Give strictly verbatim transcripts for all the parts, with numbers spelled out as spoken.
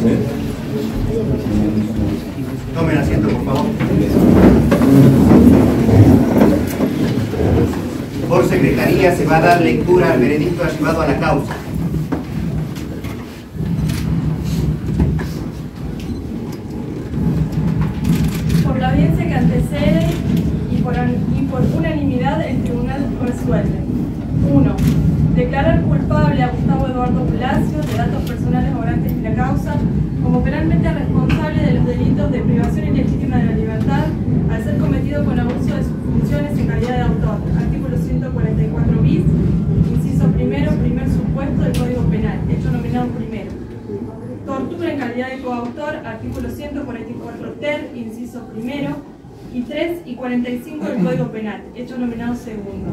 Tomen asiento, por favor. Por secretaría se va a dar lectura al veredicto archivado a la causa. Por la audiencia que antecede y por, y por unanimidad el tribunal resuelve. uno. Declarar culpable a Gustavo Eduardo Palacio de datos personales obrantes en la causa como penalmente responsable de los delitos de privación ilegítima de la libertad al ser cometido con abuso de sus funciones en calidad de autor. Artículo ciento cuarenta y cuatro bis, inciso primero, primer supuesto del Código Penal, hecho nominado primero. Tortura en calidad de coautor, artículo ciento cuarenta y cuatro ter, inciso primero, y tres y cuarenta y cinco del Código Penal, hecho nominado segundo.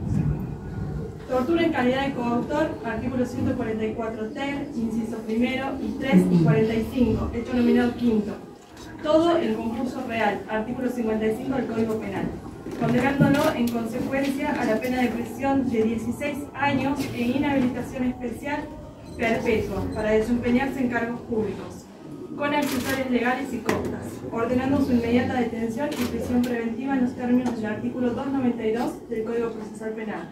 Tortura en calidad de coautor, artículo ciento cuarenta y cuatro ter, inciso primero, y tres y cuarenta y cinco, hecho nominado quinto. Todo en concurso real, artículo cincuenta y cinco del Código Penal, condenándolo en consecuencia a la pena de prisión de dieciséis años e inhabilitación especial perpetua para desempeñarse en cargos públicos, con accesorios legales y costas, ordenando su inmediata detención y prisión preventiva en los términos del artículo doscientos noventa y dos del Código Procesal Penal.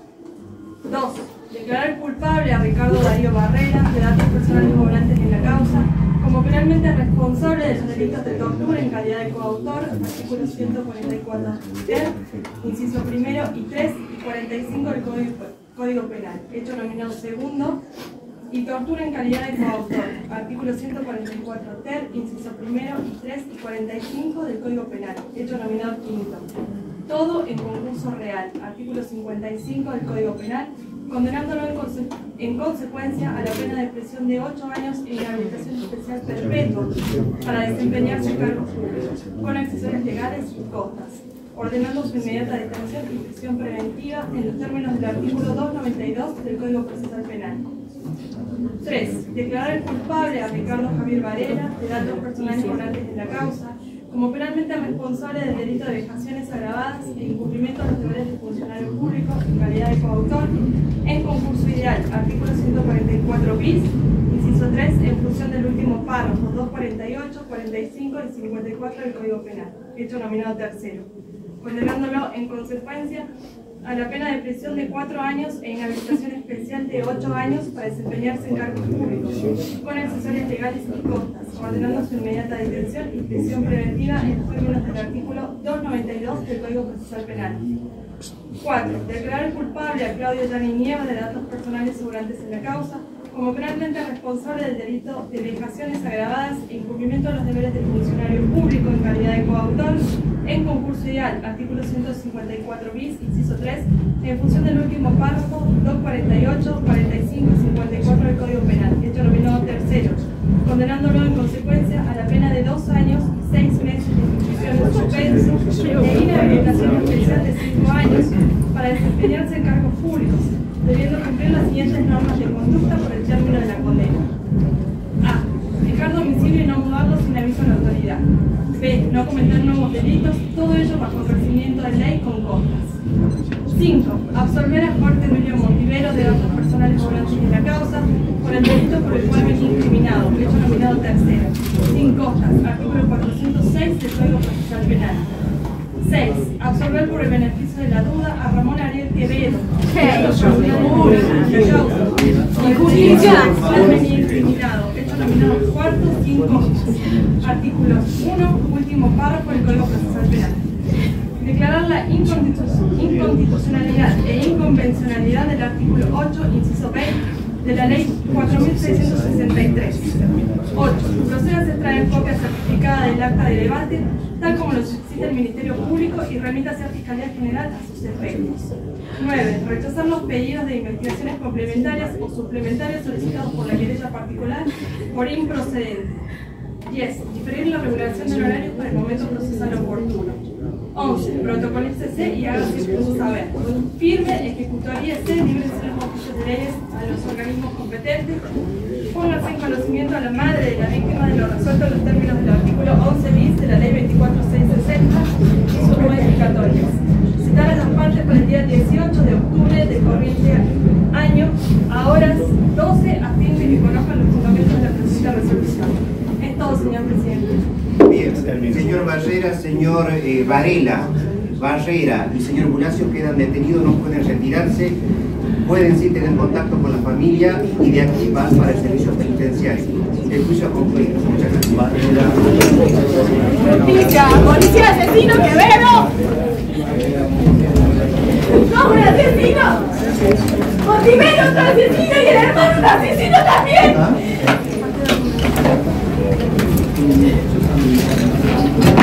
dos. Declarar culpable a Ricardo Darío Barrera de datos personales obrantes en la causa como penalmente responsable de los delitos de tortura en calidad de coautor, artículo ciento cuarenta y cuatro ter, inciso primero, y tres y cuarenta y cinco del Código, Código Penal, hecho nominado segundo, y tortura en calidad de coautor, artículo ciento cuarenta y cuatro ter, inciso primero, y tres y cuarenta y cinco del Código Penal, hecho nominado quinto. Todo en concurso real, artículo cincuenta y cinco del Código Penal, condenándolo en, conse en consecuencia a la pena de prisión de ocho años e inhabilitación especial perpetua para desempeñarse en cargos públicos, con accesorios legales y costas, ordenando su inmediata detención y prisión preventiva en los términos del artículo doscientos noventa y dos del Código Procesal Penal. tres. Declarar culpable a Ricardo Javier Varela de datos personales obrantes en la causa como penalmente responsable del delito de vejaciones agravadas e incumplimiento de los deberes de funcionario público en calidad de coautor en concurso ideal, artículo ciento cuarenta y cuatro bis, inciso tres, en función del último párrafo doscientos cuarenta y ocho, cuarenta y cinco y cincuenta y cuatro del Código Penal, hecho nominado tercero, condenándolo en consecuencia a la pena de prisión de cuatro años e inhabilitación especial de ocho años para desempeñarse en cargos públicos, con accesorios legales y costas, ordenando su inmediata detención y prisión preventiva en los términos del artículo doscientos noventa y dos del Código Procesal Penal. cuatro. Declarar culpable a Claudio Yanni Nieva de datos personales sobrantes en la causa, como penalmente responsable del delito de vejaciones agravadas e incumplimiento de los deberes del funcionario público en calidad de coautor en concurso ideal, artículo ciento cincuenta y cuatro bis, inciso tres, en función del último párrafo doscientos cuarenta y ocho, cuarenta y cinco y cincuenta y cuatro del Código Penal, hecho nominado tercero, condenándolo en consecuencia a la pena de dos años y seis meses de ejecución en suspenso e inhabilitación especial de cinco años para desempeñarse en cargos públicos, debiendo cumplir las siguientes normas de conducta por el término de la condena. A. Dejar domicilio y no mudarlo sin aviso a la autoridad. B. No cometer nuevos delitos, todo ello bajo procedimiento de ley con costas. cinco. Absolver a Jorge Emilio Montivero de datos personales obrantes en la causa por el delito por el cual venía incriminado, hecho nominado tercero, sin costas, artículo cuatrocientos seis del Código Procesal Penal. seis. Absolver por el beneficio de la duda a Ramón Ariel Quevedo de datos personales obrantes en la causa Injusticia. al venir incriminado, hecho nominado cuarto, sin costas. Artículo uno, último párrafo del Código Procesal Penal. Declarar la inconstitucionalidad e inconvencionalidad del artículo ocho, inciso B, de la Ley cuatro mil seiscientos sesenta y tres. ocho. Procede a extraer copia certificada del acta de debate, tal como lo solicita el Ministerio Público y remita a Fiscalía General a sus efectos. nueve. Rechazar los pedidos de investigaciones complementarias o suplementarias solicitados por la querella particular por improcedente. diez. Diferir la regulación del horario para el momento procesal oportuno. once. Protocolícese y hágase uso saber. Firme, ejecutoríese, líbrese los oficios de leyes a los organismos competentes. Póngase en conocimiento a la madre de la víctima de lo resuelto en los términos del artículo once bis de la Ley veinticuatro mil seiscientos sesenta y sus modificatorias. Citar a las partes para el día dieciocho de octubre del corriente año a horas doce a fin de que conozcan los fundamentos de la presente resolución. Señor Barrera, señor eh, Varela, Barrera y señor Bulacio quedan detenidos, no pueden retirarse, pueden sí tener contacto con la familia y de aquí van para el servicio penitenciario. El juicio ha concluido. Muchas gracias. Justicia, policía asesino Quevedo. ¡No, un asesino! ¡Montivero otro asesino y el hermano un asesino también!